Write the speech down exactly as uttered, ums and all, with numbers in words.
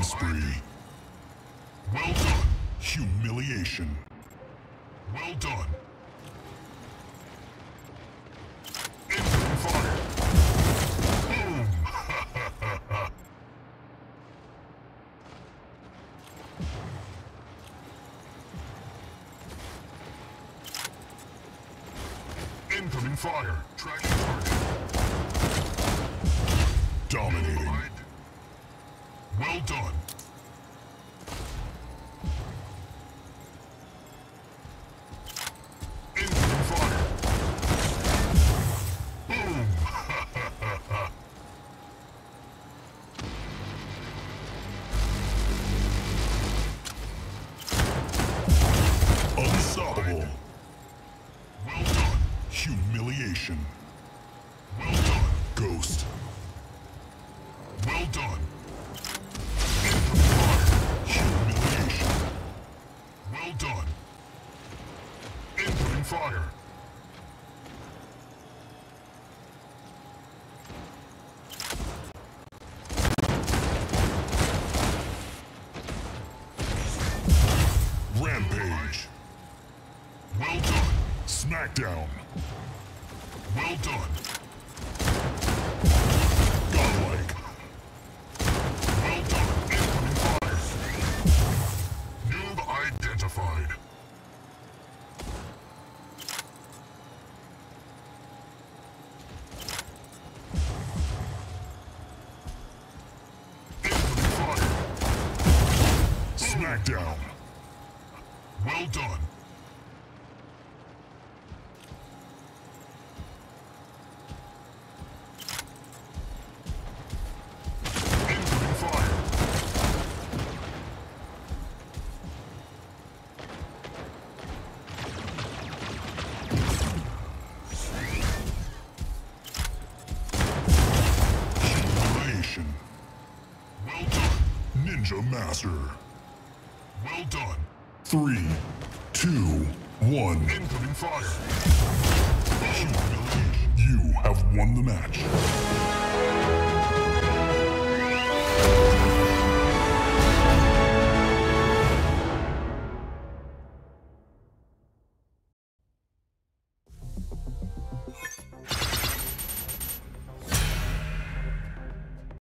Killing spree. Well done. Humiliation. Well done. Incoming fire. Boom. Incoming fire. Tracking target. Dominating. Well done. Incoming fire. Boom. Unstoppable. Well done. Humiliation. Well done. Ghost. Well done. Incoming fire. Humiliation. Well done. Incoming fire. Rampage. Well done. Smackdown. Well done. Godlike. Well done. Incoming fire. Noob identified. Incoming fire. Smackdown. Well done. Incoming fire. Humiliation. Well done. Ninja Master. Well done. Three, two, one. Incoming fire. Humiliation. You have won the match.